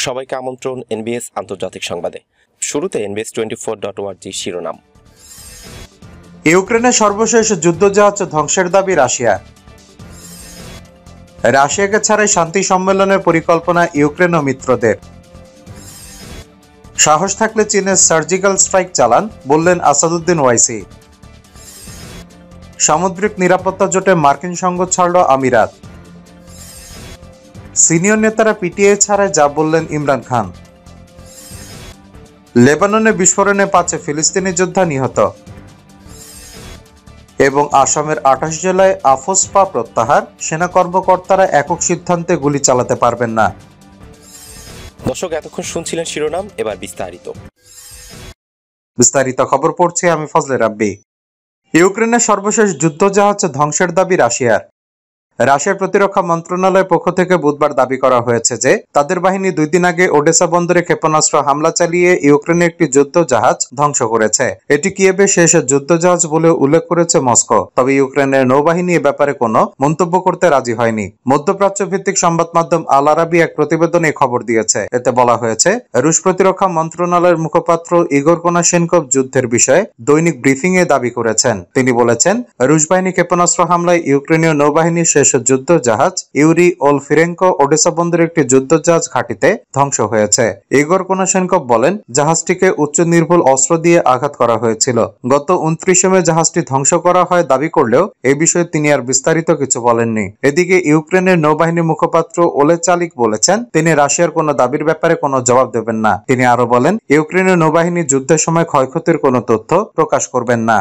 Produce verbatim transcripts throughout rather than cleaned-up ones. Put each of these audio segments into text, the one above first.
সবাইকে আমন্ত্রণ এনবিএস আন্তর্জাতিক সংবাদে। শুরুতে NBS twenty four dot ORG শিরোনাম। ইউক্রেনের সর্বশেষ যুদ্ধজাহাজ ধ্বংসের দাবি রাশিয়া। রাশিয়াকে ছাড়াই শান্তি সম্মেলনের পরিকল্পনা ইউক্রেন ও মিত্রদের। সাহস থাকলে চীনের সার্জিক্যাল স্ট্রাইক চালান, বললেন আসাদুদ্দিন ওয়াইসি। সামুদ্রিক নিরাপত্তা জোটে মার্কিন সঙ্গ ছাড়ল আমিরাত। সিনিয়র নেতারা পিটিআই ছাড়াই যা বললেন ইমরান খান। লেবাননে বিস্ফোরণে পাঁচে ফিলিস্তিনি যোদ্ধা নিহত। এবং আসামের আঠাশ জেলায় আফোসপা প্রত্যাহার, সেনা কর্মকর্তারা একক সিদ্ধান্তে গুলি চালাতে পারবেন না। দর্শক, এতক্ষণ শুনছিলেন শিরোনাম, এবার বিস্তারিত বিস্তারিত খবর পড়ছি আমি ফজলে রাব্বি। ইউক্রেনের সর্বশেষ যুদ্ধজাহাজ ধ্বংসের দাবি রাশিয়ার। রাশিয়ার প্রতিরক্ষা মন্ত্রণালয়ের পক্ষ থেকে বুধবার দাবি করা হয়েছে যে তাদের বাহিনী দুই দিন আগে ওডেসা বন্দরে ক্ষেপণাস্ত্র হামলা চালিয়ে ইউক্রেনের একটি যুদ্ধ জাহাজ ধ্বংস করেছে। এটি কিয়েভের শেষ যুদ্ধজাহাজ বলে উল্লেখ করেছে মস্কো। তবে ইউক্রেনের নৌবাহিনী এ ব্যাপারে কোনো মন্তব্য করতে রাজি হয়নি। মধ্যপ্রাচ্য ভিত্তিক সংবাদ মাধ্যম আল আরাবি এক প্রতিবেদনে খবর দিয়েছে। এতে বলা হয়েছে, রুশ প্রতিরক্ষা মন্ত্রণালয়ের মুখপাত্র ইগোর কোনাশেনকভ যুদ্ধের বিষয়ে দৈনিক ব্রিফিং এ দাবি করেছেন। তিনি বলেছেন, রুশ বাহিনী ক্ষেপণাস্ত্র হামলায় ইউক্রেনীয় নৌবাহিনীর শেষ যুদ্ধ জাহাজ ইউরি ওলফিরেঙ্কো ওডেসা বন্দরের একটি যুদ্ধ জাহাজ ঘাঁটিতে ধ্বংস হয়েছে। ইগোর কোনাশেনকভ বলেন, জাহাজটিকে উচ্চ নির্ভুল অস্ত্র দিয়ে আঘাত করা হয়েছিল। গত উনত্রিশে মে জাহাজটি ধ্বংস করা হয় দাবি করলেও এ বিষয়ে তিনি আর বিস্তারিত কিছু বলেননি। এদিকে ইউক্রেনের নৌবাহিনীর মুখপাত্র ওলে চালিক বলেছেন, তিনি রাশিয়ার কোনো দাবির ব্যাপারে কোনো জবাব দেবেন না। তিনি আরো বলেন, ইউক্রেনের নৌবাহিনী যুদ্ধের সময় ক্ষয়ক্ষতির কোনো তথ্য প্রকাশ করবেন না।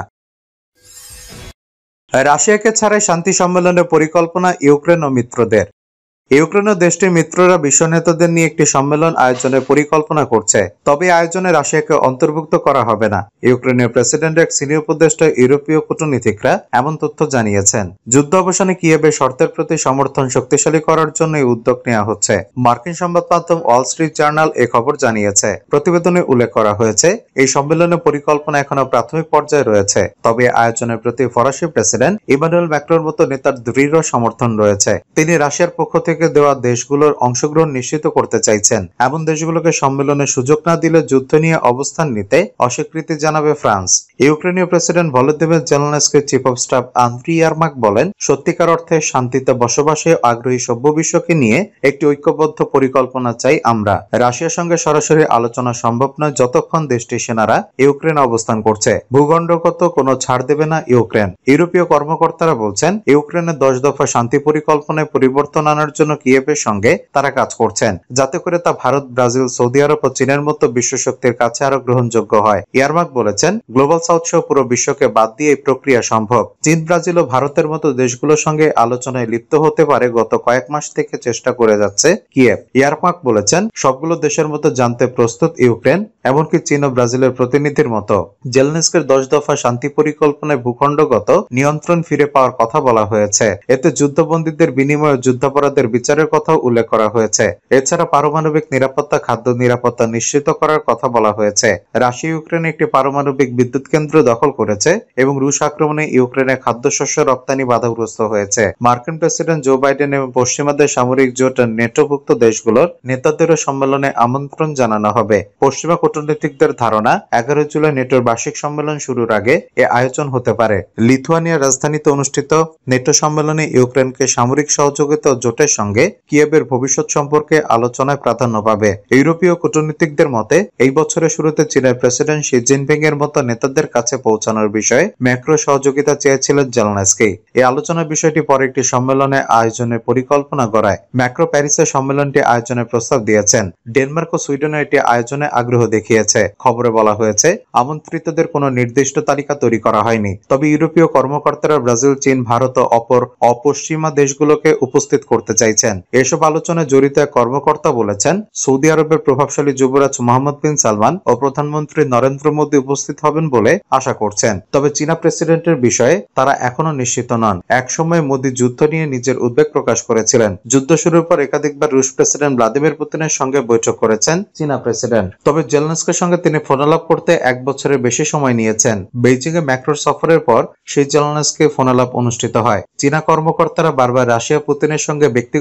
রাশিয়াকে ছাড়াই শান্তি সম্মেলনের পরিকল্পনা ইউক্রেন ও মিত্রদের। ইউক্রেন ও দেশটির মিত্ররা বিশ্ব নেতাদের নিয়ে একটি সম্মেলন আয়োজনের পরিকল্পনা করছে। তবে আয়োজনে রাশিয়াকে অন্তর্ভুক্ত করা হবে না। ইউক্রেনের প্রেসিডেন্ট এক সিনিয়র উপদেষ্টা ইউরোপীয় কূটনীতিকরা এমন তথ্য জানিয়েছেন। যুদ্ধ অবসানে কিয়েভের শর্তের প্রতি সমর্থন শক্তিশালী করার জন্য এই উদ্যোগ নেওয়া হচ্ছে। মার্কিন সংবাদ মাধ্যম ওয়াল স্ট্রিট জার্নাল এ খবর জানিয়েছে। প্রতিবেদনে উল্লেখ করা হয়েছে, এই সম্মেলনের পরিকল্পনা এখনো প্রাথমিক পর্যায়ে রয়েছে। তবে আয়োজনের প্রতি ফরাসি প্রেসিডেন্ট ইমানুয়েল ম্যাক্রোর মতো নেতার দৃঢ় সমর্থন রয়েছে। তিনি রাশিয়ার পক্ষ থেকে দেওয়া দেশগুলোর অংশগ্রহণ নিশ্চিত করতে চাইছেন। এমন দেশগুলোকে সম্মেলনের সুযোগ না দিলে যুদ্ধ নিয়ে অবস্থান নিতে অস্বীকৃতি জানাবে ফ্রান্স। ইউক্রেনীয় প্রেসিডেন্ট ভলোদিমির জেলেনস্কির chief of staff Andriy Yermak বলেন, সত্যিকার অর্থে শান্তিতে বসবাসে আগ্রহী সভ্য বিশ্বকে নিয়ে একটি ঐক্যবদ্ধ পরিকল্পনা চাই আমরা। রাশিয়ার সঙ্গে সরাসরি আলোচনা সম্ভব নয় যতক্ষণ দেশটির সেনারা ইউক্রেনে অবস্থান করছে। ভূখণ্ডগত কোনো ছাড় দেবে না ইউক্রেন। ইউরোপীয় কর্মকর্তারা বলছেন, ইউক্রেনের দশ দফা শান্তি পরিকল্পনায় পরিবর্তন আনার জন্য কিয়েভের সঙ্গে তারা কাজ করছেন, যাতে করে তা ভারত, ব্রাজিল, সৌদি আরব ও চীনের মতো বিশ্ব শক্তির কাছে আরো গ্রহণযোগ্য হয়। ইয়ারমাক বলেছেন, গ্লোবাল সাউথ সহ পুরো বিশ্বকে বাদ দিয়ে এই প্রক্রিয়া সম্ভব। চীন, ব্রাজিল ও ভারতের মতো দেশগুলোর সঙ্গে আলোচনায় লিপ্ত হতে পারে গত কয়েক মাস থেকে চেষ্টা করে যাচ্ছে কিয়েভ। ইয়ারমাক বলেছেন, সবগুলো দেশের মতো জানতে প্রস্তুত ইউক্রেন, এমনকি চীন ও ব্রাজিলের প্রতিনিধির মতো। জেলেনস্কির দশ দফা শান্তি পরিকল্পনায় ভূখণ্ডগত নিয়ন্ত্রণ ফিরে পাওয়ার কথা বলা হয়েছে। এতে যুদ্ধবন্দীদের বিনিময়ে যুদ্ধাপরাধের বিচারের কথাও উল্লেখ করা হয়েছে। এছাড়া পারমাণবিক নিরাপত্তা, খাদ্য নিরাপত্তা নিশ্চিত করার কথা বলা হয়েছে। রাশিয়া ইউক্রেনে একটি পারমাণবিক বিদ্যুৎ কেন্দ্র দখল করেছে এবং রুশ আক্রমণে ইউক্রেনে খাদ্যশস্য রপ্তানি বাধাগ্রস্ত হয়েছে। মার্কিন প্রেসিডেন্ট জো বাইডেন এবং পশ্চিমাদের সামরিক জোট নেটোভুক্ত দেশগুলোর নেতাদেরও সম্মেলনে আমন্ত্রণ জানানো হবে। পশ্চিমা কূটনীতিকদের ধারণা, এগারো জুলাই নেটোর বার্ষিক সম্মেলন শুরুর আগে এ আয়োজন হতে পারে। লিথুয়ানিয়ার রাজধানীতে অনুষ্ঠিত নেটো সম্মেলনে ইউক্রেনকে সামরিক সহযোগিতা ও জোটের সঙ্গে কিয়েভের ভবিষ্যৎ সম্পর্কে আলোচনায় প্রাধান্য পাবে। ইউরোপীয় কূটনীতিকদের মতে, এই বছরের শুরুতে চীনের প্রেসিডেন্ট শি জিনপিং এর মতো নেতাদের কাছে পৌঁছানোর বিষয়ে ম্যাক্রো সহযোগিতা চেয়েছিলেন জেলেনস্কি। এই আলোচনার বিষয়টি পরে একটি সম্মেলনে আয়োজনের পরিকল্পনা গড়ায়। ম্যাক্রো প্যারিসে সম্মেলনটি আয়োজনের প্রস্তাব দিয়েছেন। ডেনমার্ক ও সুইডেনও এটি আয়োজনে আগ্রহ দেখিয়েছে। খবরে বলা হয়েছে, আমন্ত্রিতদের কোনো নির্দিষ্ট তালিকা তৈরি করা হয়নি। তবে ইউরোপীয় কর্মকর্তারা ব্রাজিল, চীন, ভারত ও অপর অপশ্চিমা দেশগুলোকে উপস্থিত করতে চাইছেন। এসব আলোচনায় জড়িত এক কর্মকর্তা বলেছেন, সৌদি আরবের প্রভাবশালী যুবরাজ মোহাম্মদ বিন সালমান ও প্রধানমন্ত্রী নরেন্দ্র মোদী উপস্থিত হবেন বলে আশা করছেন। তবে চীনা প্রেসিডেন্টের বিষয়ে তারা এখনো নিশ্চিত নন। একসময় মোদী যুদ্ধ নিয়ে নিজের উদ্বেগ প্রকাশ করেছিলেন। যুদ্ধ শুরুর পর একাধিকবার রুশ প্রেসিডেন্ট ভ্লাদিমির পুতিনের সঙ্গে বৈঠক করেছেন চীনা প্রেসিডেন্ট। তবে জেলেনস্কির সঙ্গে তিনি ফোনালাপ করতে এক বছরের বেশি সময় নিয়েছেন। বেইজিং এ ম্যাক্রোর সফরের পর সেই জেলেনস্কি ফোনালাপ অনুষ্ঠিত হয়। চীনা কর্মকর্তারা বারবার রাশিয়া পুতিনের সঙ্গে ব্যক্তিগত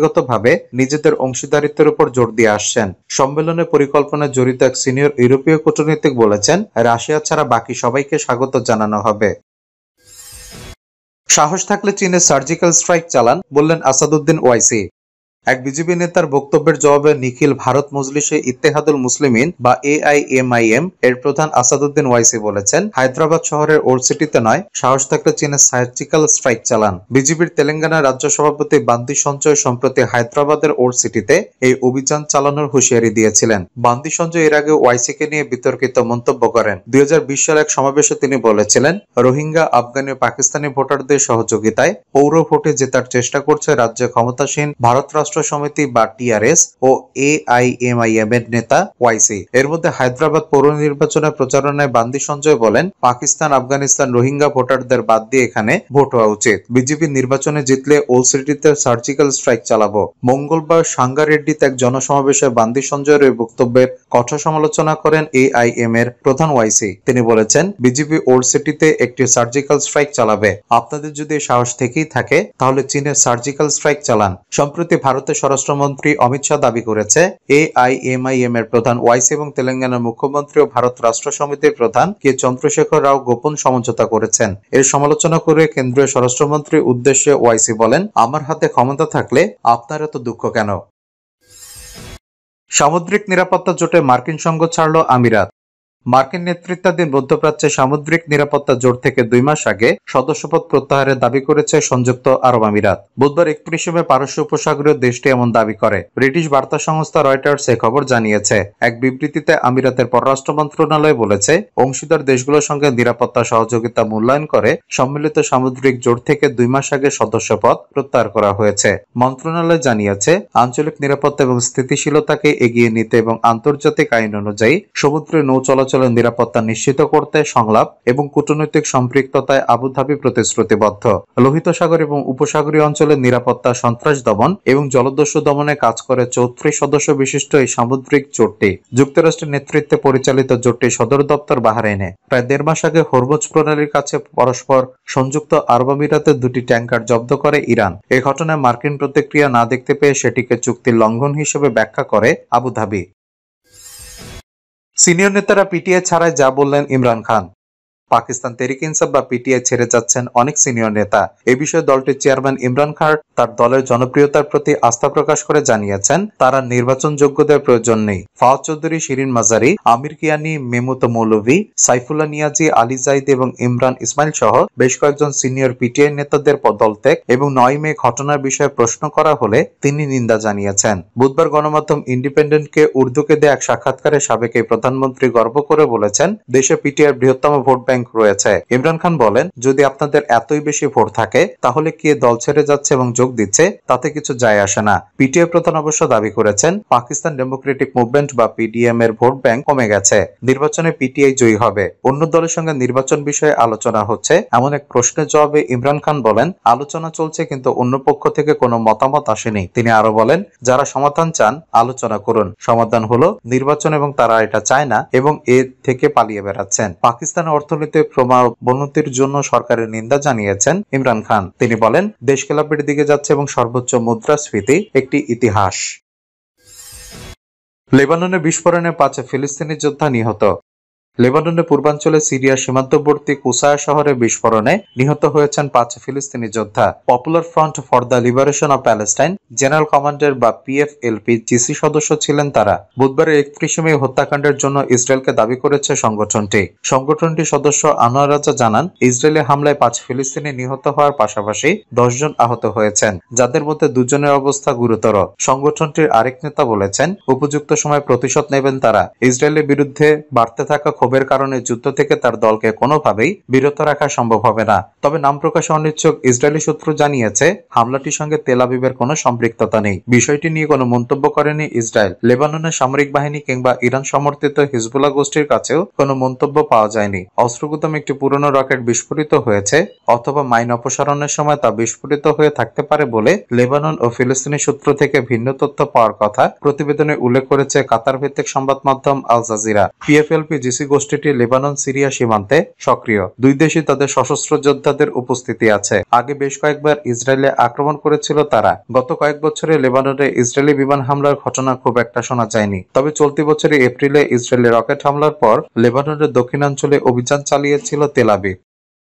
প্রণালীগতভাবে নিজেদের অংশীদারিত্বের উপর জোর দিয়ে আসছেন। সম্মেলনের পরিকল্পনায় জড়িত এক সিনিয়র ইউরোপীয় কূটনীতিক বলেছেন, রাশিয়া ছাড়া বাকি সবাইকে স্বাগত জানানো হবে। সাহস থাকলে চীনে সার্জিক্যাল স্ট্রাইক চালান, বললেন আসাদুদ্দিন ওয়াইসি। এক বিজেপি নেতার বক্তব্যের জবাবে নিখিল ভারত মজলিসে ইত্তেহাদুল মুসলিমিন বা A I M I M এর প্রধান আসাদুদ্দিন ওয়াইসি বলেছেন, হায়দ্রাবাদ শহরের ওল্ড সিটিতে নয়, সাহস থাকলে চীনে সার্জিক্যাল স্ট্রাইক চালান। বিজেপির তেলেঙ্গানা রাজ্য সভাপতি বান্দি সঞ্জয় সম্প্রতি হায়দ্রাবাদের ওল্ড সিটিতে এই অভিযান চালানোর হুঁশিয়ারি দিয়েছিলেন। বান্দি সঞ্জয় এর আগে ওয়াইসিকে নিয়ে বিতর্কিত মন্তব্য করেন। দুই হাজার বিশ সালে এক সমাবেশে তিনি বলেছিলেন, রোহিঙ্গা, আফগানি ও পাকিস্তানি ভোটারদের সহযোগিতায় পৌর ভোটে জেতার চেষ্টা করছে রাজ্যে ক্ষমতাসীন ভারত রাষ্ট্র সমিতি বা টি আর এস ও A I M I M এর নেতা ওয়াইসি। এর মধ্যে হায়দ্রাবাদ পৌর নির্বাচনে প্রচারণায় বান্দি সঞ্জয় বলেন, পাকিস্তান, আফগানিস্তান, রোহিঙ্গা ভোটারদের বাদ দিয়ে এখানে ভোট হওয়া উচিত। বিজেপি নির্বাচনে জিতলে ওল্ড সিটিতে সার্জিক্যাল স্ট্রাইক চালাবো। মঙ্গলবার সাঙ্গারেড্ডিতে এক জনসমাবেশে বান্দি সঞ্জয়ের এই বক্তব্যের কঠোর সমালোচনা করেন এ আই এম এর প্রধান ওয়াইসি। তিনি বলেছেন, বিজেপি ওল্ড সিটিতে একটি সার্জিক্যাল স্ট্রাইক চালাবে। আপনাদের যদি সাহস থেকেই থাকে তাহলে চীনের সার্জিক্যাল স্ট্রাইক চালান। সম্প্রতি ভারত স্বরাষ্ট্রমন্ত্রী অমিত শাহ দাবি করেছে, A I M I M এর প্রধান ওয়াইসি এবং তেলেঙ্গানার মুখ্যমন্ত্রী ও ভারত রাষ্ট্র সমিতির প্রধান কে চন্দ্রশেখর রাও গোপন সমঝোতা করেছেন। এর সমালোচনা করে কেন্দ্রীয় স্বরাষ্ট্রমন্ত্রীর উদ্দেশ্যে ওয়াইসি বলেন, আমার হাতে ক্ষমতা থাকলে আপনার এত দুঃখ কেন? সামুদ্রিক নিরাপত্তা জোটে মার্কিন সঙ্গ ছাড়ল আমিরাত। মার্কিন নেতৃত্বাধীন মধ্যপ্রাচ্যে সামুদ্রিক নিরাপত্তা জোট থেকে দুই মাস আগে সদস্যপদ প্রত্যাহারের দাবি করেছে সংযুক্ত আরব আমিরাত। বুধবার একত্রিশে মে পারস্য উপসাগরীয় দেশটি এমন দাবি করে। ব্রিটিশ বার্তা সংস্থা রয়টার্স এ খবর জানিয়েছে। এক বিবৃতিতে আমিরাতের পররাষ্ট্র মন্ত্রণালয় বলেছে, অংশীদার দেশগুলোর সঙ্গে নিরাপত্তা সহযোগিতা মূল্যায়ন করে সম্মিলিত সামুদ্রিক জোট থেকে দুই মাস আগে সদস্যপদ প্রত্যাহার করা হয়েছে। মন্ত্রণালয় জানিয়েছে, আঞ্চলিক নিরাপত্তা এবং স্থিতিশীলতাকে এগিয়ে নিতে এবং আন্তর্জাতিক আইন অনুযায়ী সমুদ্রে নৌ চলাচল নিরাপত্তা নিশ্চিত করতে সংলাপ এবং কূটনৈতিক সম্পৃক্ততায় আবুধাবি প্রতিশ্রুতিবদ্ধ। লোহিত সাগর এবং উপসাগরীয় অঞ্চলের নিরাপত্তা, সন্ত্রাস দমন এবং জলদস্যু দমনে কাজ করে চৌত্রিশ সদস্য বিশিষ্ট এই সামুদ্রিক জোটটি। যুক্তরাষ্ট্রের নেতৃত্বে পরিচালিত জোটটির সদর দপ্তর বাহরাইনে। প্রায় দেড় মাস আগে হরমুজ প্রণালীর কাছে পরস্পর সংযুক্ত আরব আমিরাতের দুটি ট্যাঙ্কার জব্দ করে ইরান। এই ঘটনায় মার্কিন প্রতিক্রিয়া না দেখতে পেয়ে সেটিকে চুক্তির লঙ্ঘন হিসেবে ব্যাখ্যা করে আবুধাবি। সিনিয়র নেতারা পিটিআই ছাড়াই যা বললেন ইমরান খান। পাকিস্তান তেহরিক ইনসাফ বা পিটিআই ছেড়ে যাচ্ছেন অনেক সিনিয়র নেতা। এ বিষয়ে দলটির চেয়ারম্যান ইমরান খান তার দলের জনপ্রিয়তার প্রতি আস্থা প্রকাশ করে জানিয়েছেন, তারা নির্বাচন যোগ্যদের প্রয়োজন নেই। ফাওয়াদ চৌধুরী, শিরিন মাজারি, আমির কিয়ানি, মেহমুদ মৌলভী, সাইফুল্লাহ নিয়াজি, আলী জাইদ এবং ইমরান ইসমাইল সহ বেশ কয়েকজন সিনিয়র পিটিআই নেতাদের পদত্যাগ এবং নয় মে ঘটনার বিষয়ে প্রশ্ন করা হলে তিনি নিন্দা জানিয়েছেন। বুধবার গণমাধ্যম ইন্ডিপেন্ডেন্টকে উর্দুকে দেয়া এক সাক্ষাৎকারে সাবেক এই প্রধানমন্ত্রী গর্ব করে বলেছেন, দেশে পিটিআইয়ের বৃহত্তম ভোট ব্যাংক রয়েছে। ইমরান খান বলেন, যদি আপনাদের এতই বেশি ভোট থাকে তাহলে কে দল ছেড়ে যাচ্ছে এবং যোগ দিচ্ছে তাতে কিছু যায় আসে না। পিটিআই প্রধান অবশ্য দাবি করেছেন, পাকিস্তান ডেমোক্রেটিক মুভমেন্ট বা পিডিএম এর ভোট ব্যাংক কমে গেছে। নির্বাচনে পিটিআই জয়ী হবে। অন্য দলের সঙ্গে নির্বাচন বিষয়ে আলোচনা হচ্ছে এমন এক প্রশ্নের জবাবে ইমরান খান বলেন, আলোচনা চলছে কিন্তু অন্য পক্ষ থেকে কোনো মতামত আসেনি। তিনি আরো বলেন, যারা সমাধান চান আলোচনা করুন। সমাধান হলো নির্বাচন এবং তারা এটা চায় না এবং এর থেকে পালিয়ে বেড়াচ্ছেন। পাকিস্তানের অর্থনীতি ক্রমাবনতির জন্য সরকারের নিন্দা জানিয়েছেন ইমরান খান। তিনি বলেন, দেশ খেলাপির দিকে যাচ্ছে এবং সর্বোচ্চ মুদ্রাস্ফীতি একটি ইতিহাস। লেবাননে বিস্ফোরণে পাঁচ ফিলিস্তিনি যোদ্ধা নিহত। লেবাননের পূর্বাঞ্চলে সিরিয়া সীমান্তবর্তী কুসায়া শহরে বিস্ফোরণে নিহত হয়েছেন পাঁচ ফিলিস্তিনি যোদ্ধা। Popular Front for the Liberation of Palestine General Command বা P F L P GC সদস্য ছিলেন তারা। বুধবারের একত্রিশে মে হত্যাকাণ্ডের জন্য ইসরায়েলকে দাবি করেছে সংগঠনটি। সংগঠনটির সদস্য আনোয়ার রাজা জানান, ইসরায়েলি হামলায় পাঁচ ফিলিস্তিনি নিহত হওয়ার পাশাপাশি দশ জন আহত হয়েছেন, যাদের মধ্যে দুজনের অবস্থা গুরুতর। সংগঠনটির আরেক নেতা বলেছেন, উপযুক্ত সময় প্রতিশোধ নেবেন তারা। ইসরায়েলের বিরুদ্ধে বাড়তে থাকা ক্ষোভের কারণে যুদ্ধ থেকে তার দলকে কোনোভাবেই বিরত রাখা সম্ভব হবে না। তবে নাম প্রকাশে অনিচ্ছুক ইসরায়েলি সূত্র জানিয়েছে, হামলাটির সঙ্গে তেল আবিবের কোনো সম্পৃক্ততা নেই। বিষয়টি নিয়ে কোনো মন্তব্য করেনি ইসরায়েল। লেবাননের সামরিক বাহিনী কিংবা ইরান সমর্থিত হিজবুল্লাহ গোষ্ঠীর কাছেও কোনো মন্তব্য পাওয়া যায়নি। অস্ত্রগুদামে একটি পুরনো রকেট বিস্ফোরিত হয়েছে অথবা মাইন অপসারণের সময় তা বিস্ফোরিত হয়ে থাকতে পারে বলে লেবানন ও ফিলিস্তিনি সূত্র থেকে ভিন্ন তথ্য পাওয়ার কথা প্রতিবেদনে উল্লেখ করেছে কাতার ভিত্তিক সংবাদ মাধ্যম আল জাজিরা। পিএফএলপি জিসি গোষ্ঠীটি লেবানন সিরিয়া সীমান্তে সক্রিয়। দুই দেশই তাদের সশস্ত্র যোদ্ধাদের উপস্থিতি আছে। আগে বেশ কয়েকবার ইসরায়েলে আক্রমণ করেছিল তারা। গত কয়েক বছরে লেবাননে ইসরায়েলি বিমান হামলার ঘটনা খুব একটা শোনা যায়নি। তবে চলতি বছরে এপ্রিলে ইসরায়েলি রকেট হামলার পর লেবাননের দক্ষিণাঞ্চলে অভিযান চালিয়েছিল তেল আবিব।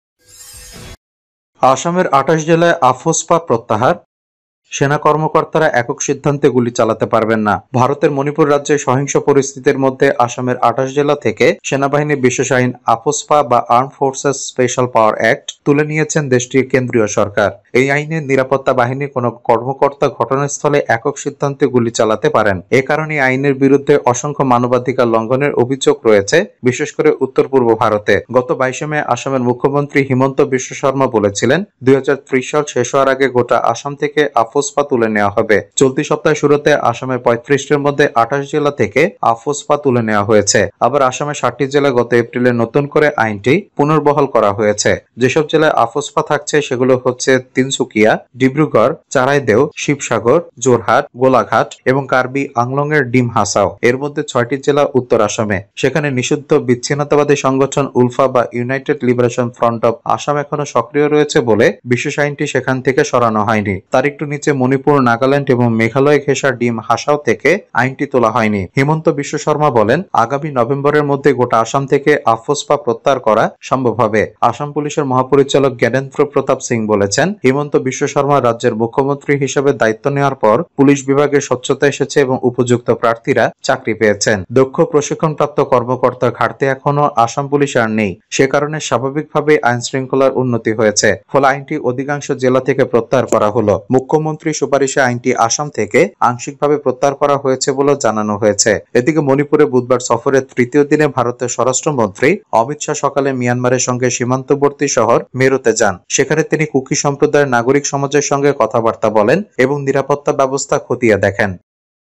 আসামের আঠাশ জেলায় আফোস্পা প্রত্যাহার। সেনা কর্মকর্তারা একক সিদ্ধান্তে গুলি চালাতে পারবেন না। ভারতের মণিপুর রাজ্যে সহিংস পরিস্থিতির মধ্যে আসামের আঠাশ জেলা থেকে সেনাবাহিনীর বিশেষ আইন আফোস্পা বা Arm Forces Special Power Act তুলে নিয়েছেন দেশটির কেন্দ্রীয় সরকার। এই আইনে নিরাপত্তা বাহিনীর কোনো কর্মকর্তা ঘটনাস্থলে একক সিদ্ধান্তে গুলি চালাতে পারেন। এ কারণে আইনের বিরুদ্ধে অসংখ্য মানবাধিকার লঙ্ঘনের অভিযোগ রয়েছে, বিশেষ করে উত্তর পূর্ব ভারতে। গত বাইশে মে আসামের মুখ্যমন্ত্রী হিমন্ত বিশ্ব শর্মা বলেছিলেন, দুই হাজার ত্রিশ সাল শেষ হওয়ার আগে গোটা আসাম থেকে আফোস্পা তুলে নেওয়া হবে। চলতি সপ্তাহের শুরুতে আসামের পঁয়ত্রিশটির মধ্যে আঠাশ জেলা থেকে আফোস্পা তুলে নেওয়া হয়েছে। আবার আসামের ষাটটি জেলা গত এপ্রিলে নতুন করে আইনটি পুনর্বহাল করা হয়েছে। যেসব জেলায় আফোস্পা থাকছে সেগুলো হচ্ছে তিনসুকিয়া, ডিব্রুগড়, চারাইদেও, শিবসাগর, জোরহাট, গোলাঘাট এবং কার্বি আংলং এর ডিম হাসাও। এর মধ্যে ছয়টি জেলা উত্তর আসামে। সেখানে নিষিদ্ধ বিচ্ছিন্নতাবাদী সংগঠন উলফা বা United Liberation Front of Assam এখনো সক্রিয় রয়েছে বলে বিশেষ আইনটি সেখান থেকে সরানো হয়নি। তার একটু নিচে মণিপুর, নাগাল্যান্ড এবং মেঘালয় ঘেঁষা ডিম হাসাও থেকে আইনটি তোলা হয়নি। হিমন্ত বিশ্ব শর্মা বলেন, আগামী নভেম্বরের মধ্যে গোটা আসাম থেকে আফোস্পা প্রত্যাহার করা সম্ভব হবে। আসাম পুলিশের মহাপরিচালক জ্ঞানেন্দ্র প্রতাপ সিং বলেছেন, হিমন্ত বিশ্ব শর্মা রাজ্যের মুখ্যমন্ত্রী হিসেবে দায়িত্ব নেওয়ার পর পুলিশ বিভাগে স্বচ্ছতা এসেছে এবং উপযুক্ত প্রার্থীরা চাকরি পেয়েছেন। দক্ষ প্রশিক্ষণপ্রাপ্ত কর্মকর্তার ঘাটতি এখনো আসাম পুলিশ আর নেই। সে কারণে স্বাভাবিকভাবে আইন শৃঙ্খলার উন্নতি হয়েছে। ফলে আইনটি অধিকাংশ জেলা থেকে প্রত্যাহার করা হলো। মুখ্যমন্ত্রী সুপারিশে আইনটি আসাম থেকে আংশিকভাবে প্রত্যাহার করা হয়েছে বলে জানানো হয়েছে। এদিকে মণিপুরে বুধবার সফরের তৃতীয় দিনে ভারতের স্বরাষ্ট্রমন্ত্রী অমিত শাহ সকালে মিয়ানমারের সঙ্গে সীমান্তবর্তী শহর মেরুতে যান। সেখানে তিনি কুকি সম্প্রদায়ের নাগরিক সমাজের সঙ্গে কথাবার্তা বলেন এবং নিরাপত্তা ব্যবস্থা খতিয়ে দেখেন।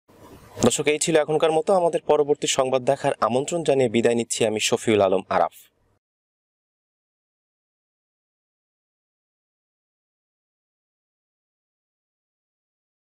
দর্শক, এই ছিল এখনকার মতো। আমাদের পরবর্তী সংবাদ দেখার আমন্ত্রণ জানিয়ে বিদায় নিচ্ছি আমি শফিউল আলম আরাফ।